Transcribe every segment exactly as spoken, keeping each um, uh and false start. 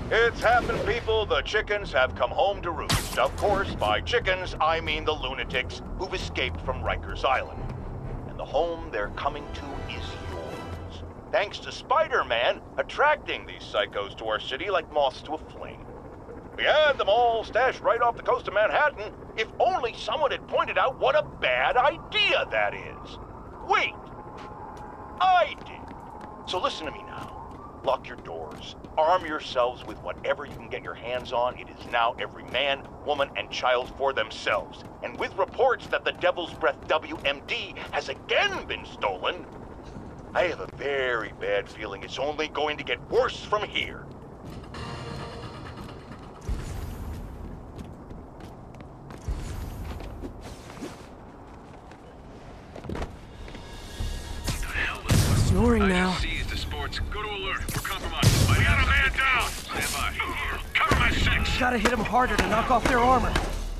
It's happened, people. The chickens have come home to roost. Of course, by chickens, I mean the lunatics who've escaped from Rikers Island. And the home they're coming to is yours. Thanks to Spiderman attracting these psychos to our city like moths to a flame. We had them all stashed right off the coast of Manhattan, if only someone had pointed out what a bad idea that is. Wait! I did. So listen to me now. Lock your doors. Arm yourselves with whatever you can get your hands on. It is now every man, woman, and child for themselves. And with reports that the Devil's Breath W M D has again been stolen, I have a very bad feeling it's only going to get worse from here. Snoring now. Go to alert. We're compromised. We got a man down. Stand by. Here. Cover my six. Gotta hit them harder to knock off their armor.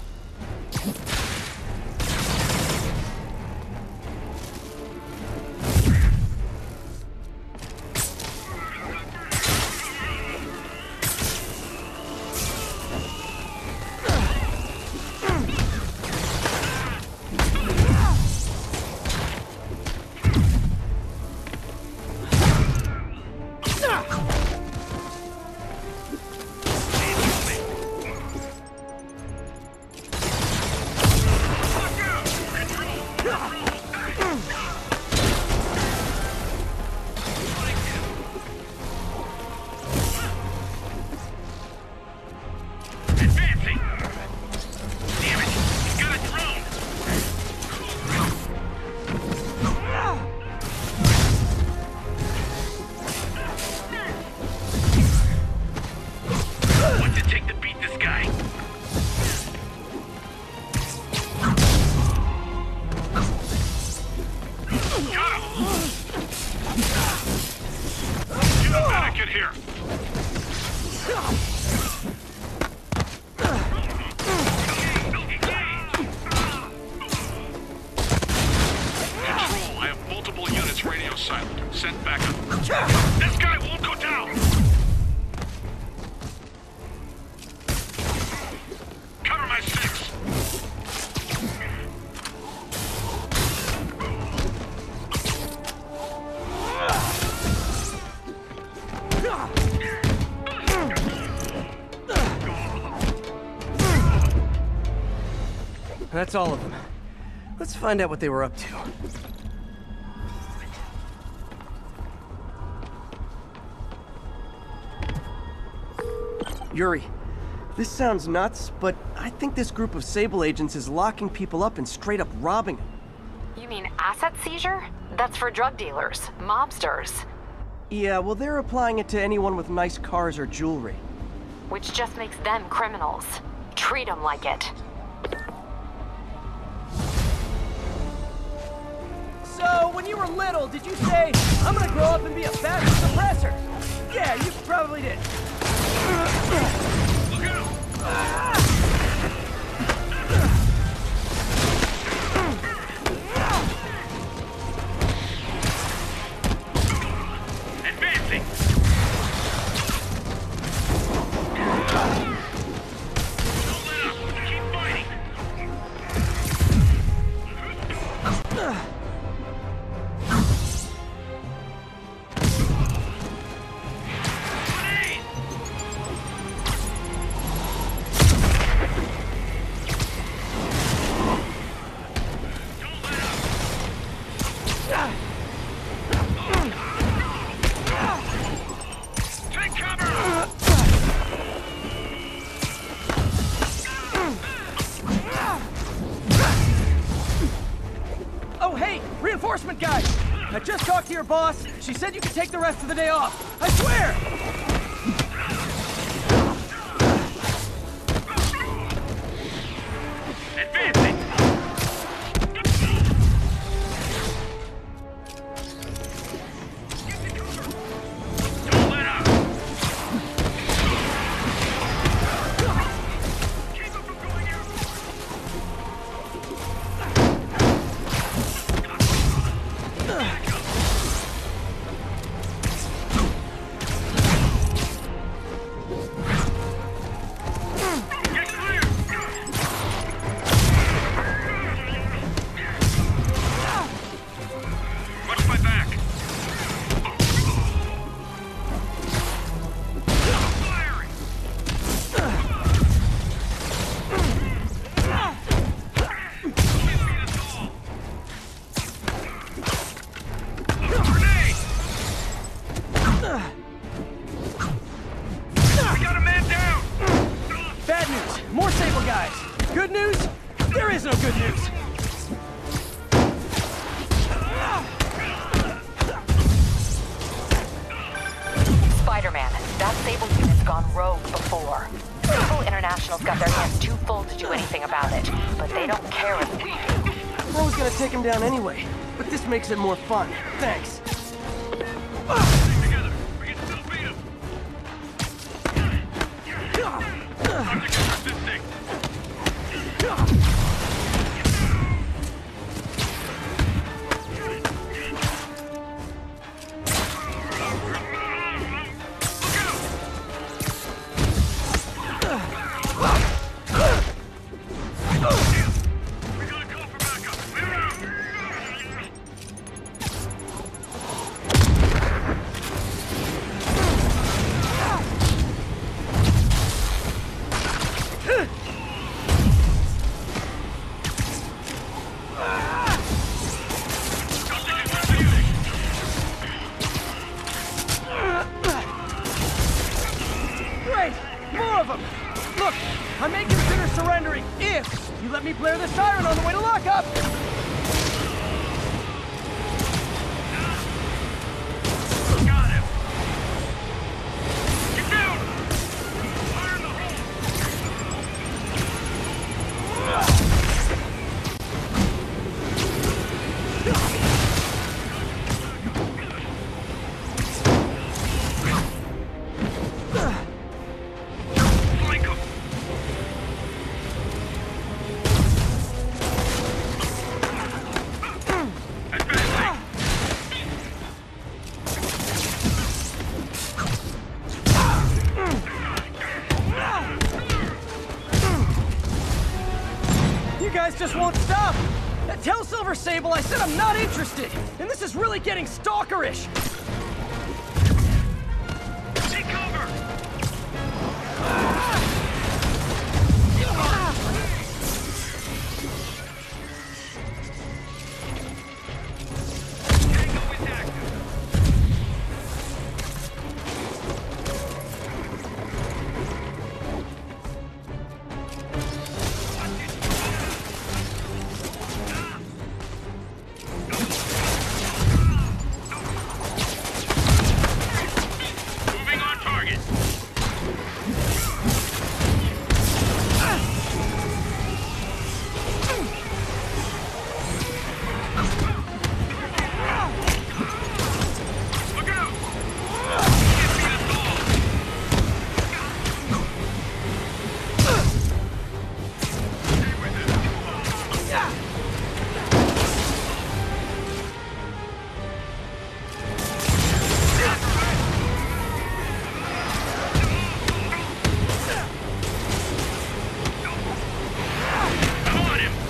That's all of them. Let's find out what they were up to. Yuri, this sounds nuts, but I think this group of Sable agents is locking people up and straight up robbing them. You mean asset seizure? That's for drug dealers, mobsters. Yeah, well, they're applying it to anyone with nice cars or jewelry. Which just makes them criminals. Treat them like it. So, when you were little, did you say, I'm gonna grow up and be a fast suppressor? Yeah, you probably did. Look out! Advancing! Don't let up! Keep fighting! I just talked to your boss. She said you could take the rest of the day off. I swear! Advancing! Don't let up! Keep them from going out! guys. Good news? There is no good news. Spiderman, that Sable unit's gone rogue before. Sable International's got their hands too full to do anything about it, but they don't care if we do. I was gonna take him down anyway, but this makes it more fun. Thanks. Together. We can still beat him. Time to get this thing. Great! More of them! Look, I may consider surrendering if you let me blare the siren on the way to lockup! Got him. Get down. Fire in the hole. Flank him. Advancing. You guys just won't stop! Uh, Tell Silver Sable I said I'm not interested! And this is really getting stalkerish! Take cover. Tango is active. Moving on target. Look out! Can't beat us all. Stay with it. Come on him.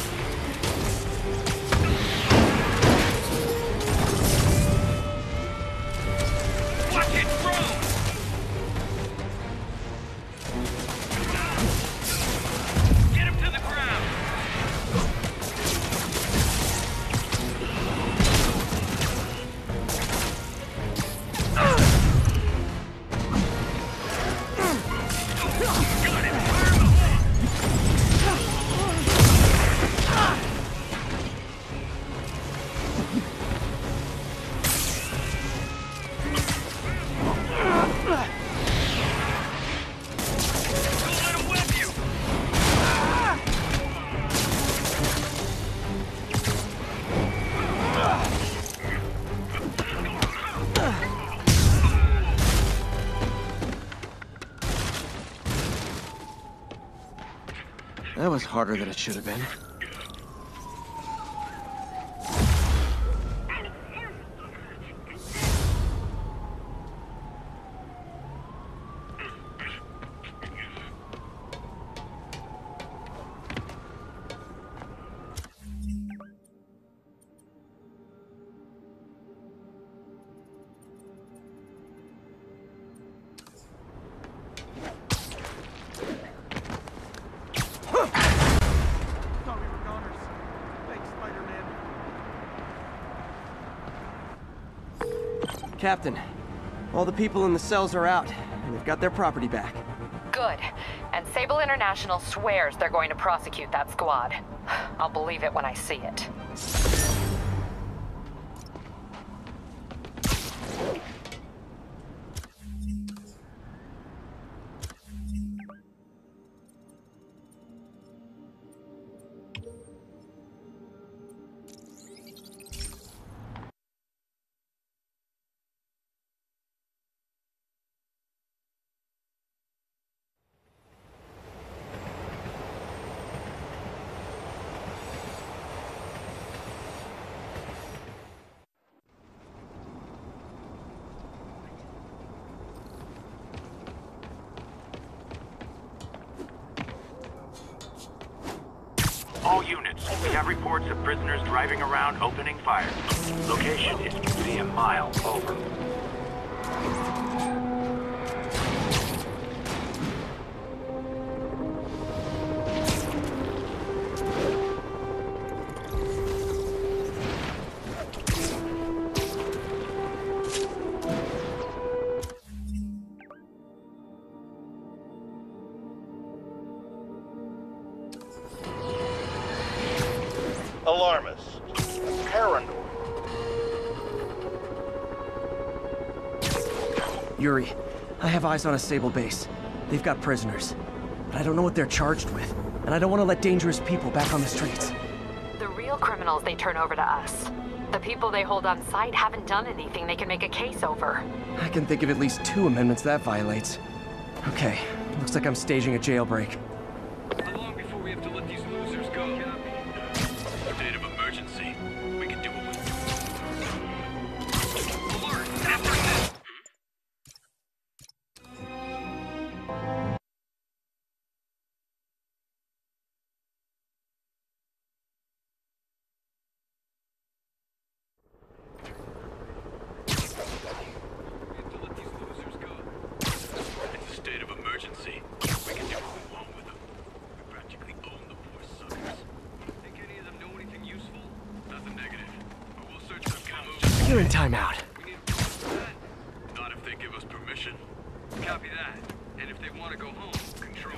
Watch it throw. Get him to the ground. Got it. Fire in the hole. Don't let him whip you. That was harder than it should have been. Thought we were goners. Thanks, Spider-Man. Captain, all the people in the cells are out, and they've got their property back. Good. And Sable International swears they're going to prosecute that squad. I'll believe it when I see it. All units, we have reports of prisoners driving around opening fire. Location is Museum Mile, over. Alarmist. Paranoid. Yuri, I have eyes on a Sable base. They've got prisoners. But I don't know what they're charged with. And I don't want to let dangerous people back on the streets. The real criminals they turn over to us. The people they hold on site haven't done anything they can make a case over. I can think of at least two amendments that violates. Okay, looks like I'm staging a jailbreak. How long before we have to let these losers go? State of emergency. We can do what we do. Alert! After this! We have to let these losers go. It's a state of emergency. We can do what we want with them. We practically own the poor suckers. Think any of them know anything useful? Nothing negative. But we'll search their codes. You're in timeout. We need proof of that. Not if they give us permission. Copy that. And if they want to go home, control.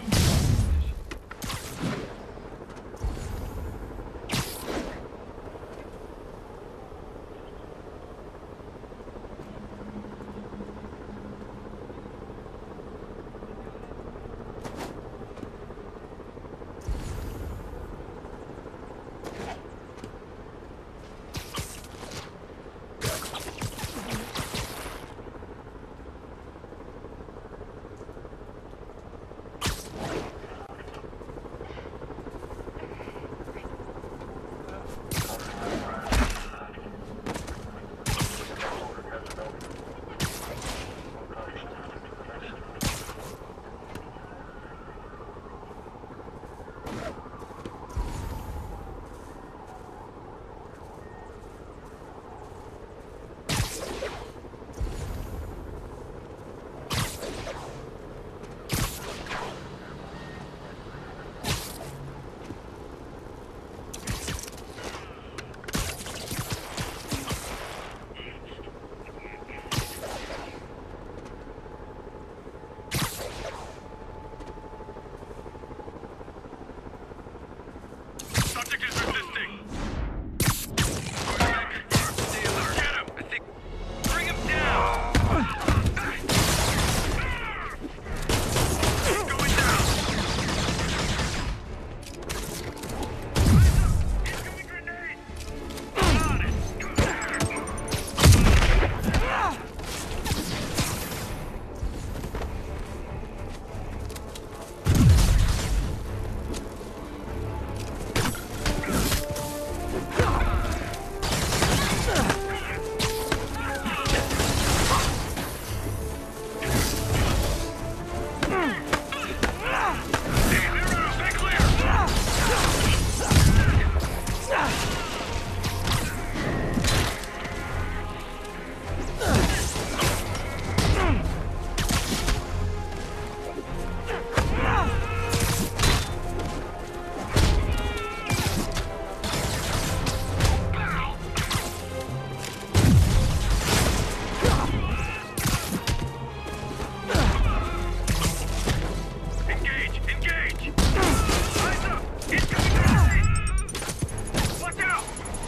Watch out!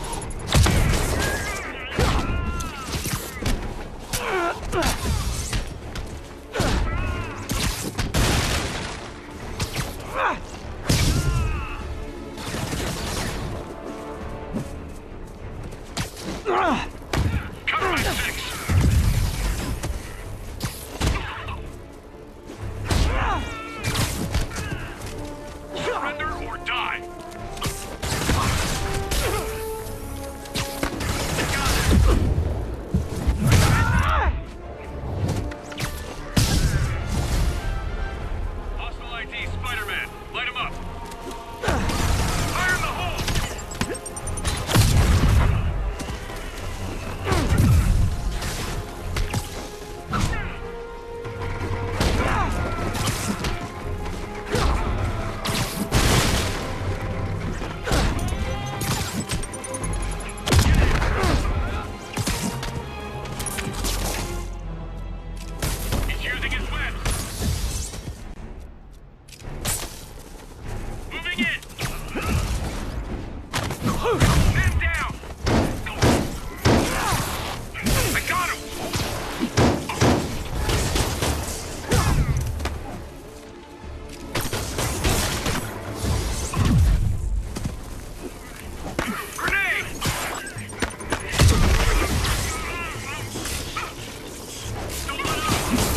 Cover my six! Surrender or die! Hostile I D, Spiderman. Light him up. Fire in the hole! He's using his webs. Moving in. Man down. I got him. Grenade. Don't let up.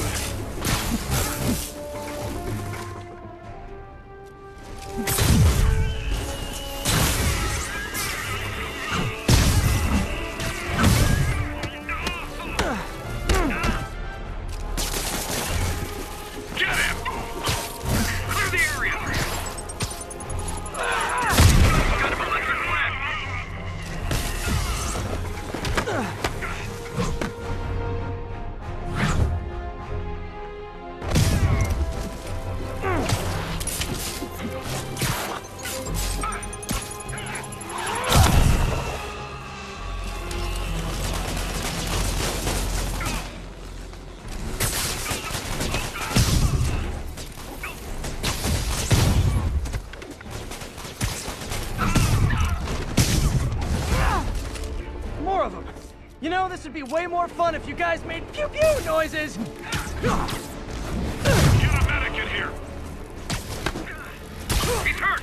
Get him! Clear the area! Got him electric web! More of them. You know, this would be way more fun if you guys made pew-pew noises. Get a medic in here! He's hurt!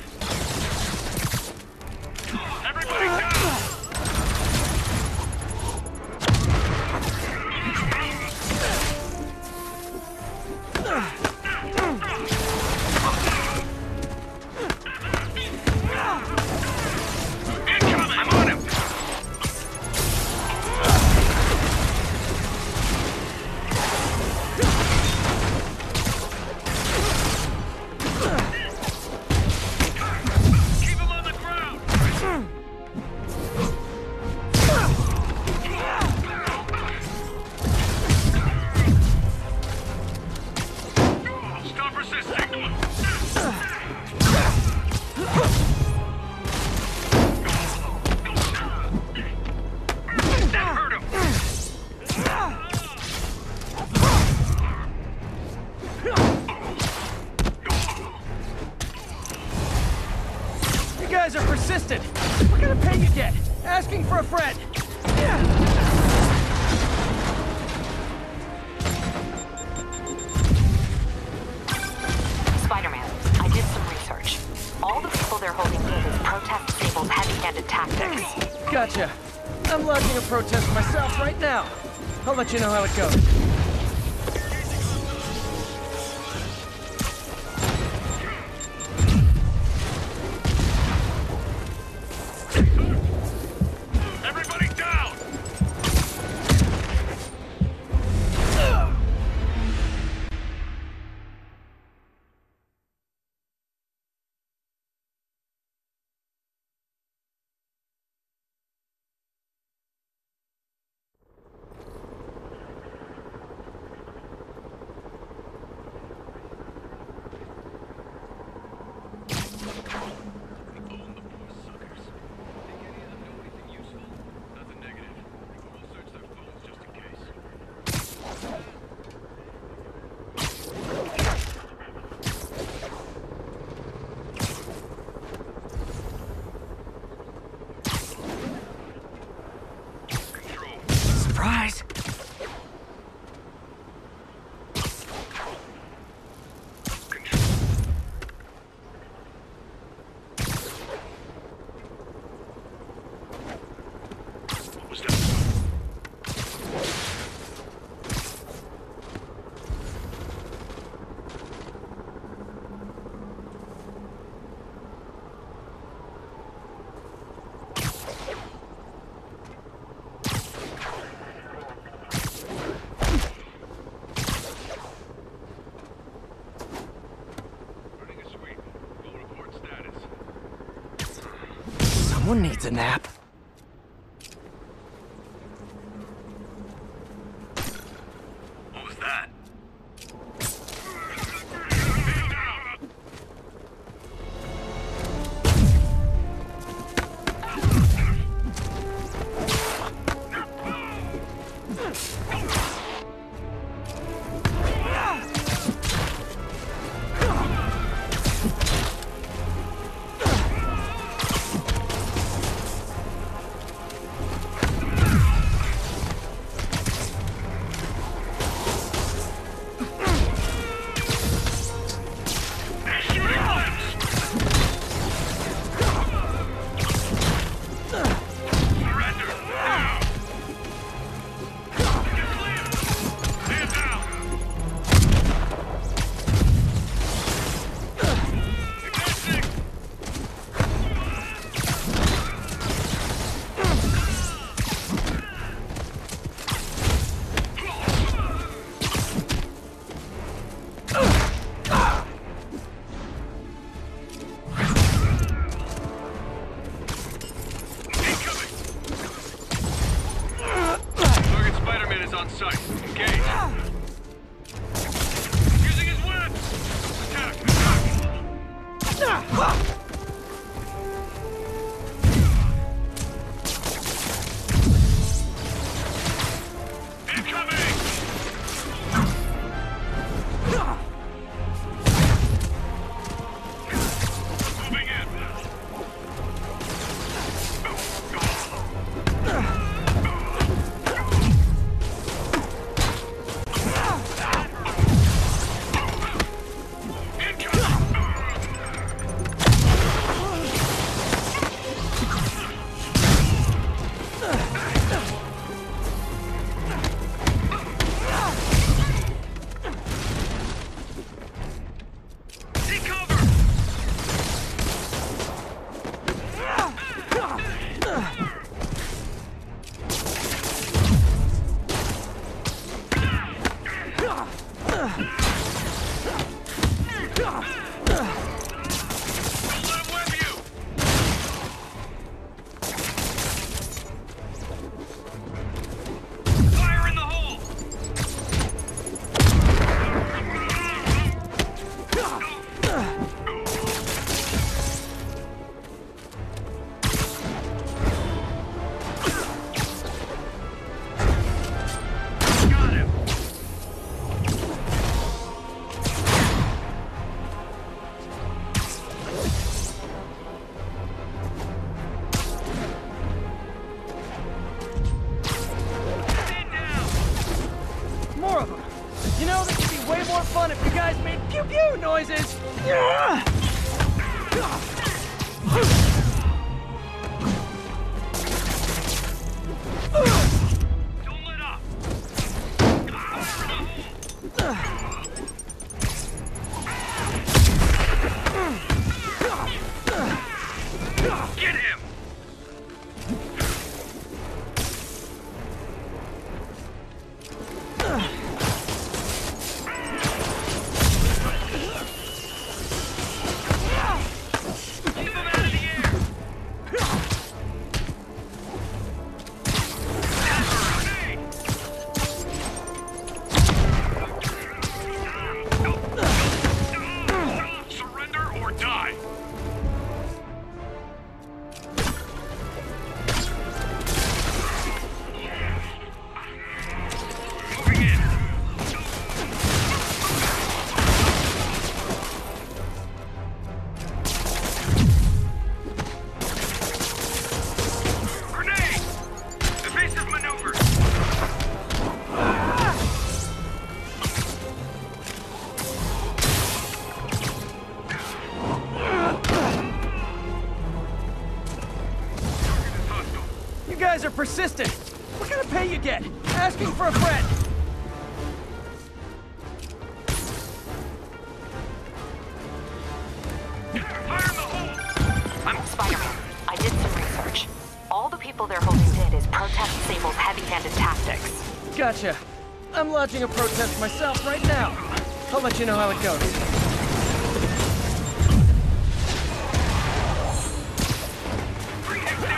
Everybody down! Incoming! I'm on him! Keep him on the ground! Stop resisting! That hurt him! You guys are persistent. What kind of pay you get? Asking for a friend. Spider-Man, I did some research. All the people they're holding cases protest Sable's heavy-handed tactics. Gotcha. I'm lodging a protest myself right now. I'll let you know how it goes. Everybody down! Someone needs a nap. What was that? noises! Yeah! Don't let up! Get him! You guys are persistent. What kind of pay you get? Asking for a friend. Fire in the hole! I'm Spiderman. I did some research. All the people they're holding dead is protest Sable's heavy-handed tactics. Gotcha. I'm lodging a protest myself right now. I'll let you know how it goes. Bring him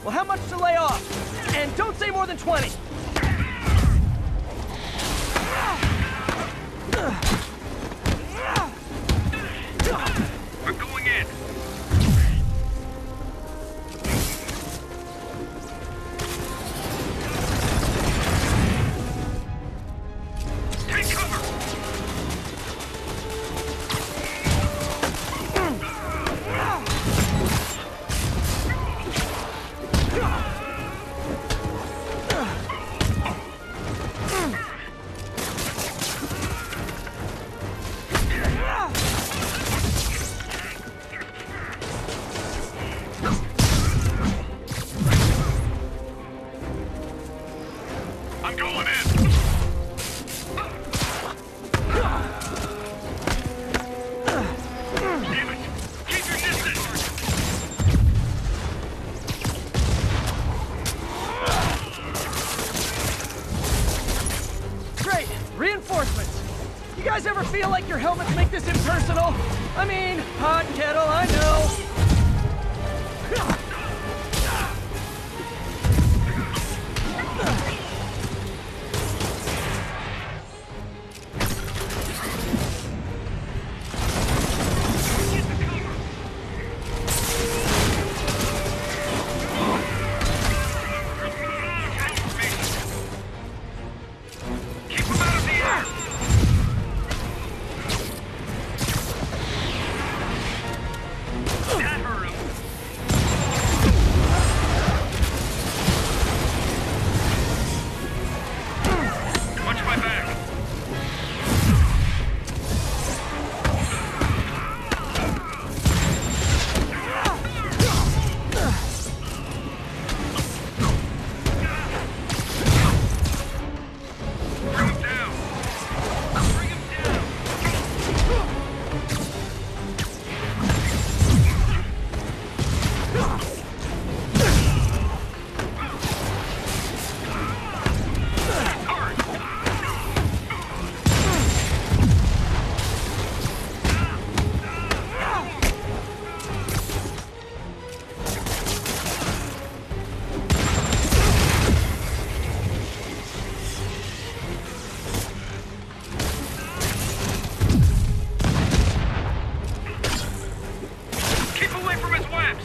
Well, how much to lay off? And don't say more than twenty. We're going in. Take cover. I'm going in. Damn it! Keep your distance. Great! Reinforcements! You guys ever feel like your helmets make this impersonal? I mean, hot kettle, I know. Keep them out of the air. That hurt him. Watch my back. Bring him down. Bring him down. Keep away from his webs.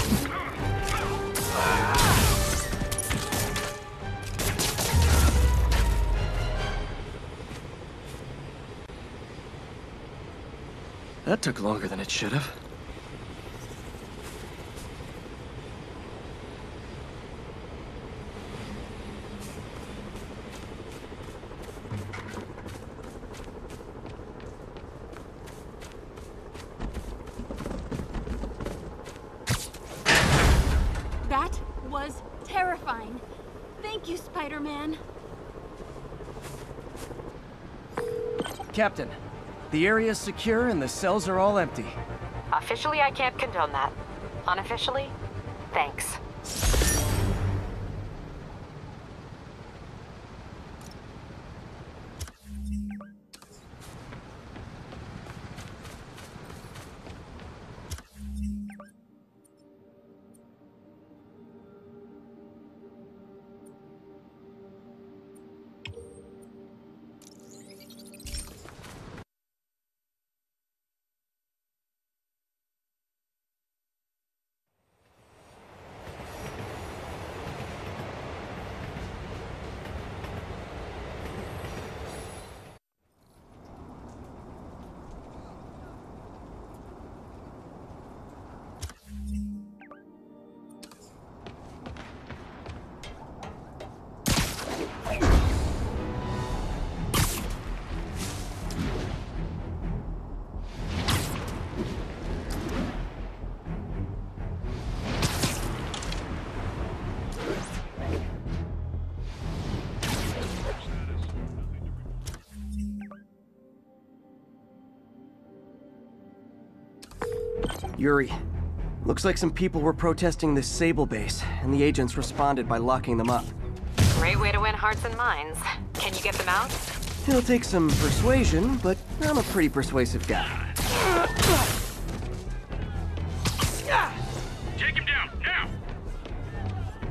That took longer than it should have. That was terrifying. Thank you, Spider-Man. Captain, the area's secure and the cells are all empty. Officially, I can't condone that. Unofficially, thanks. Yuri, looks like some people were protesting this Sable base, and the agents responded by locking them up. Great way to win hearts and minds. Can you get them out? It'll take some persuasion, but I'm a pretty persuasive guy. Take him down, now!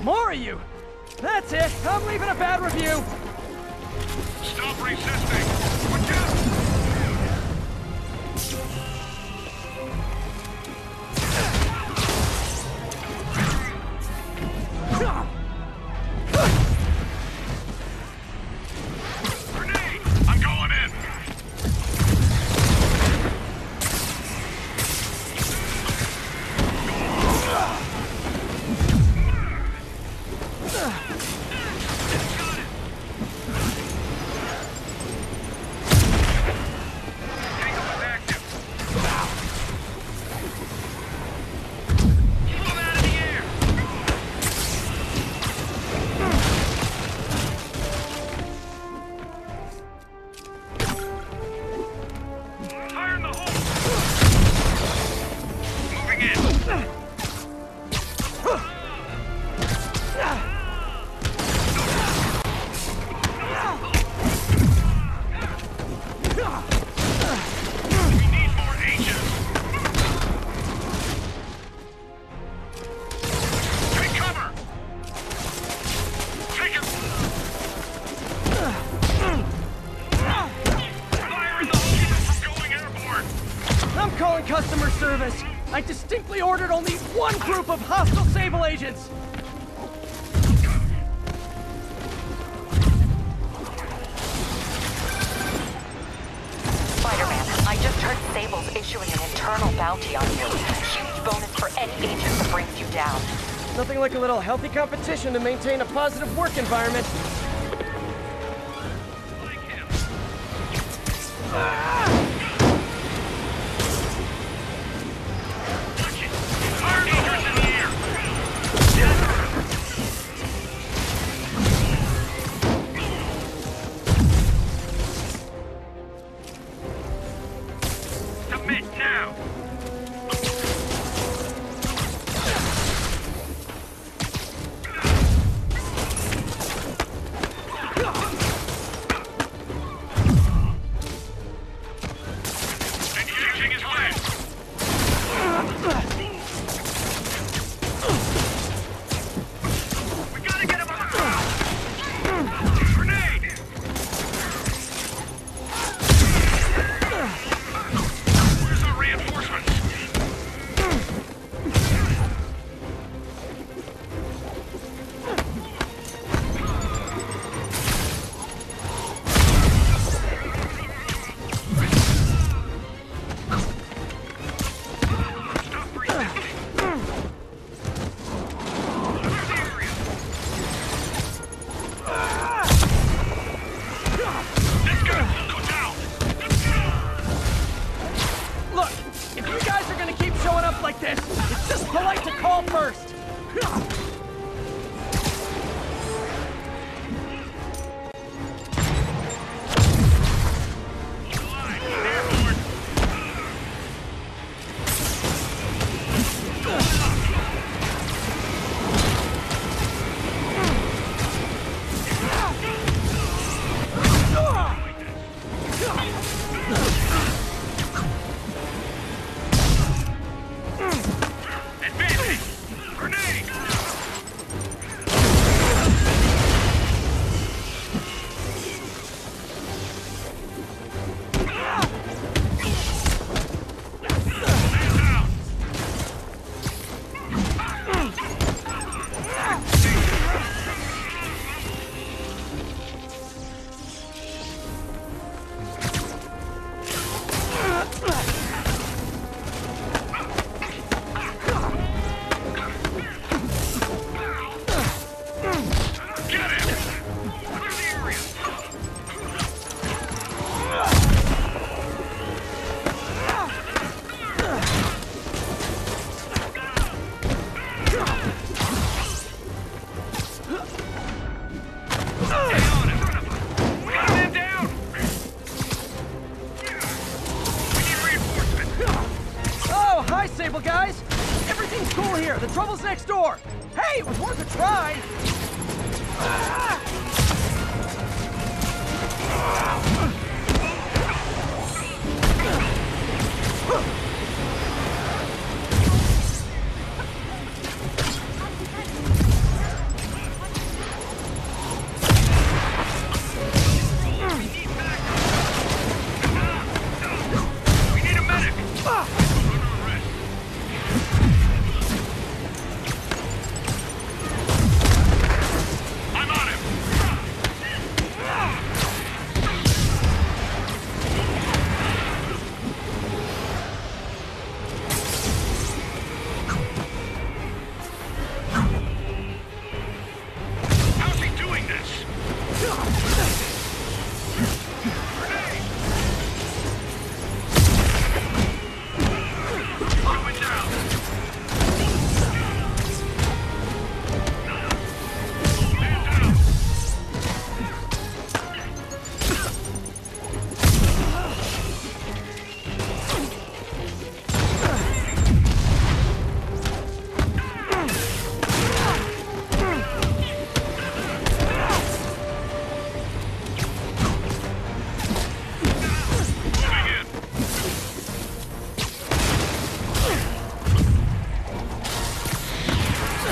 More of you! That's it! I'm leaving a bad review! Stop resisting! Watch out! Grenade! I'm going in! Customer service! I distinctly ordered only one group of hostile Sable agents! Spider-Man, I just heard Sable's issuing an internal bounty on you. Huge bonus for any agent that brings you down. Nothing like a little healthy competition to maintain a positive work environment. Like him. Ah! Sable guys! Everything's cool here. The trouble's next door. Hey, it was worth a try. Ah!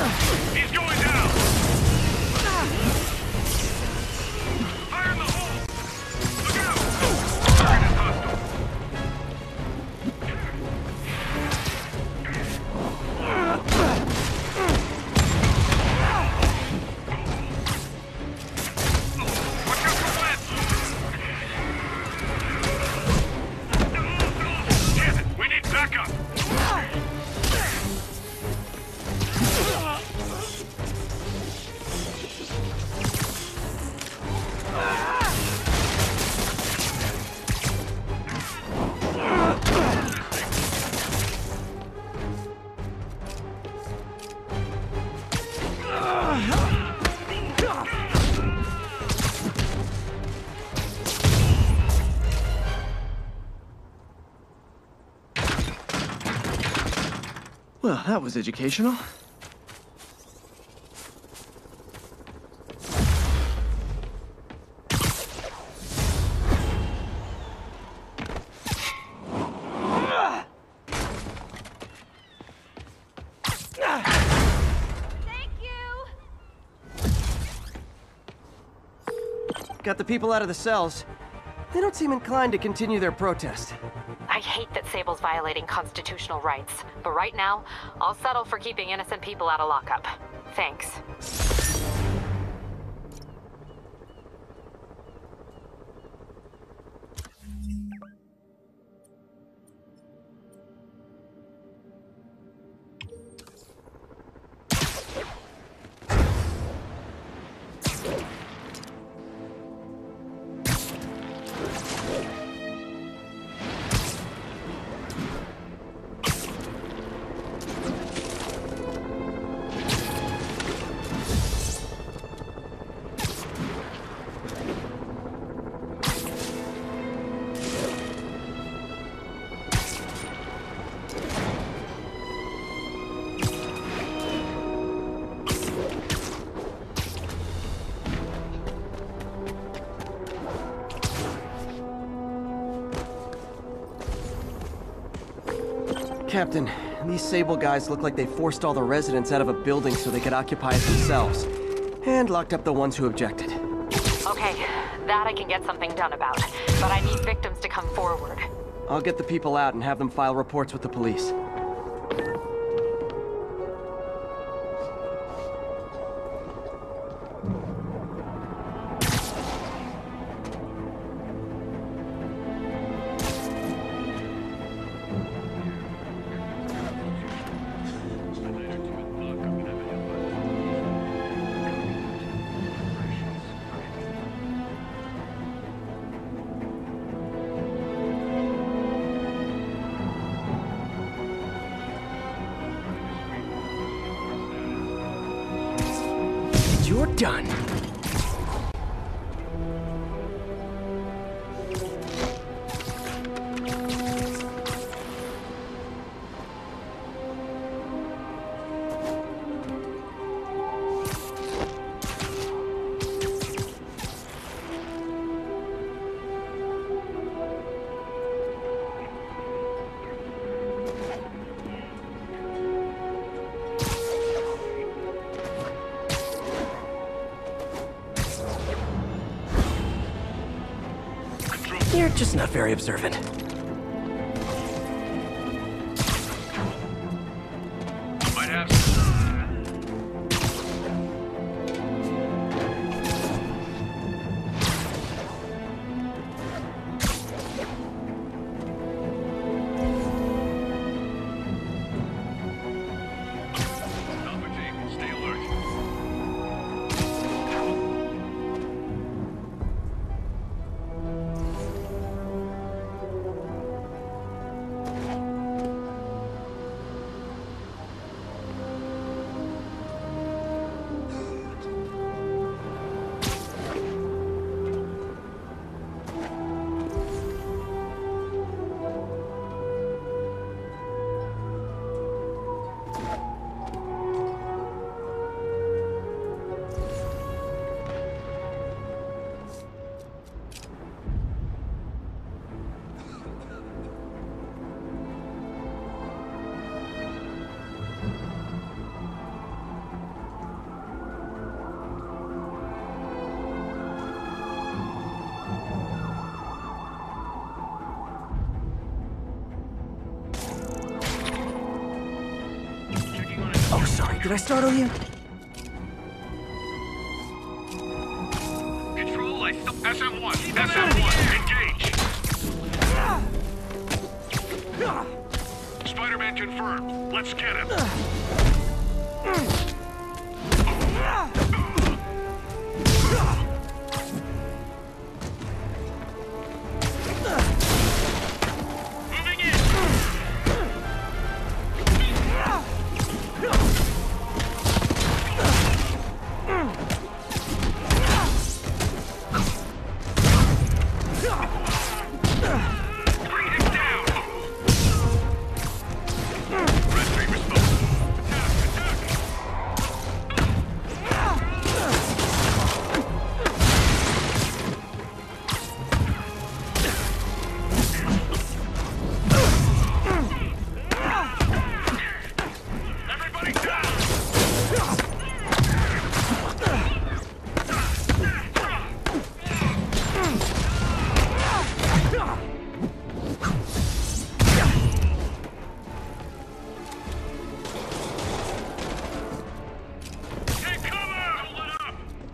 He's going down! Fire in the hole! Look out! Target is hostile. Watch out for webs! Damn it! We need backup! Well, that was educational. Thank you! Got the people out of the cells. They don't seem inclined to continue their protest. I hate that Sable's violating constitutional rights, but right now, I'll settle for keeping innocent people out of lockup. Thanks. Captain, these Sable guys look like they forced all the residents out of a building so they could occupy it themselves. And locked up the ones who objected. Okay, that I can get something done about, but I need victims to come forward. I'll get the people out and have them file reports with the police. You're done. You're just not very observant. Might have some. Salvaging. Stay alert. Did I startle you? Control, I st- S M one. S M one, engage. Spider-Man confirmed. Let's get him. Moving in. Bring him down. Red Tree response. Attack, attack. Everybody down. Take cover! Hold it up!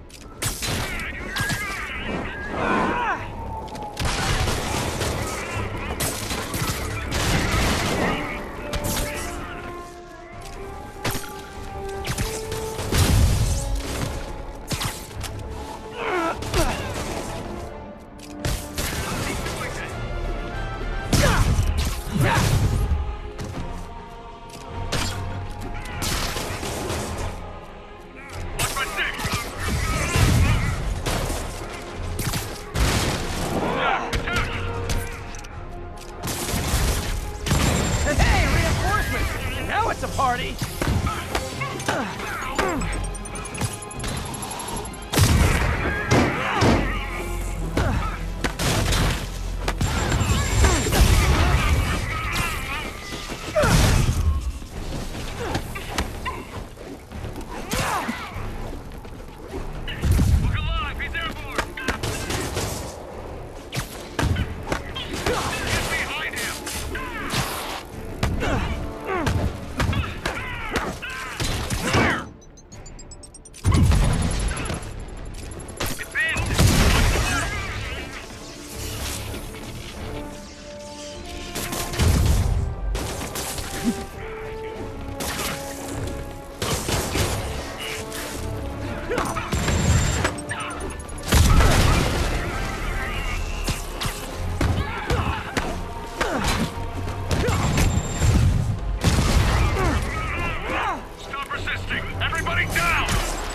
Watch my six! Attack, attack! Hey, reinforcements! And now it's a party! Look alive! He's airborne! Get behind him! Fire! It's in! Stop resisting! Everybody down!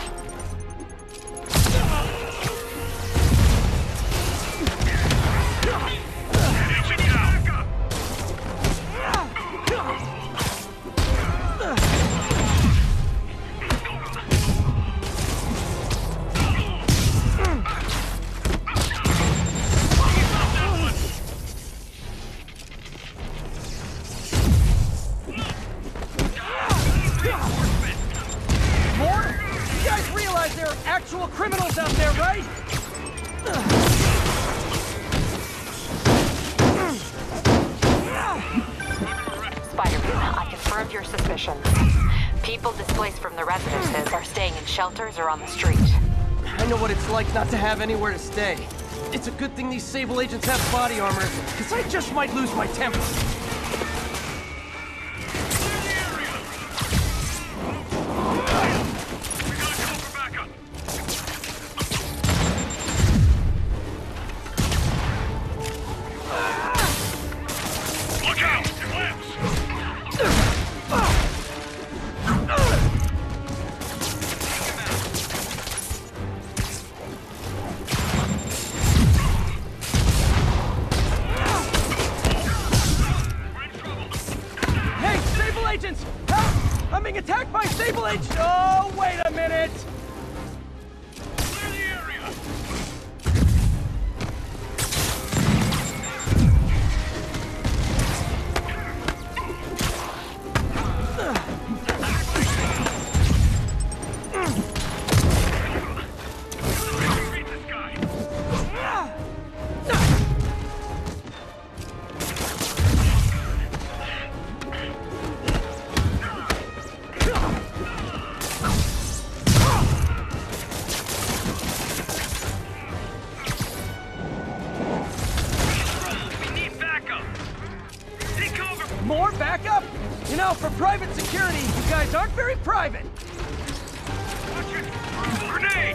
Take him down! More? You guys realize there are actual criminals out there, right? Spider-Man, I confirmed your suspicions. People displaced from the residences are staying in shelters or on the street. I know what it's like not to have anywhere to stay. It's a good thing these Sable agents have body armor, because I just might lose my temper. We gotta call for backup! Look out! Glimpse! guys aren't very private! Watch it! Grenade!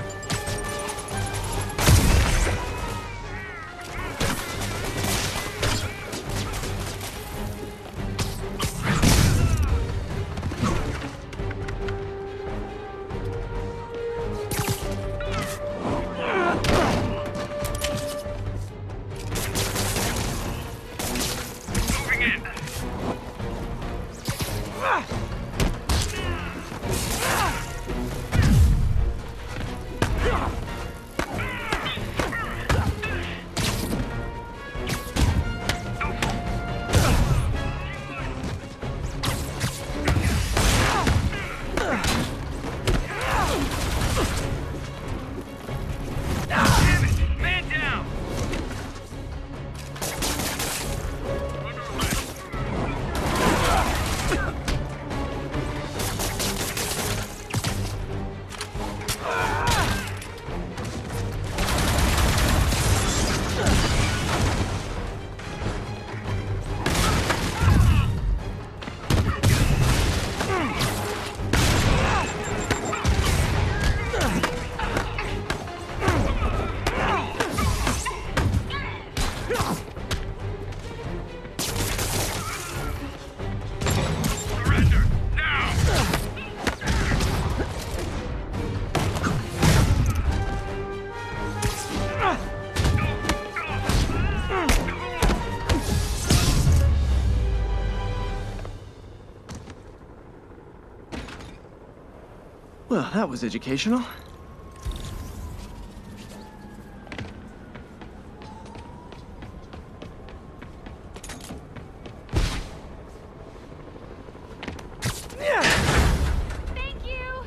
Well, that was educational. Thank you!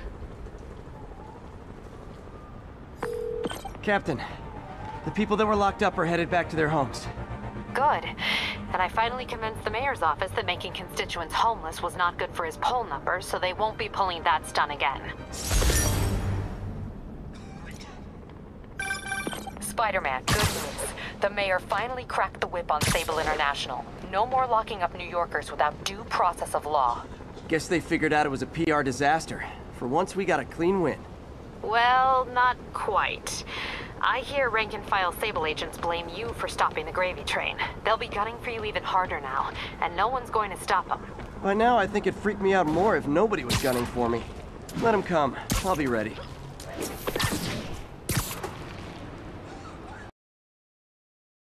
Captain, the people that were locked up are headed back to their homes. Good. And I finally convinced the mayor's office that making constituents homeless was not good for his poll numbers, so they won't be pulling that stunt again. Spider-Man, good news. The mayor finally cracked the whip on Sable International. No more locking up New Yorkers without due process of law. Guess they figured out it was a P R disaster. For once, we got a clean win. Well, not quite. I hear rank-and-file Sable agents blame you for stopping the gravy train. They'll be gunning for you even harder now, and no one's going to stop them. By now, I think it'd freak me out more if nobody was gunning for me. Let them come. I'll be ready.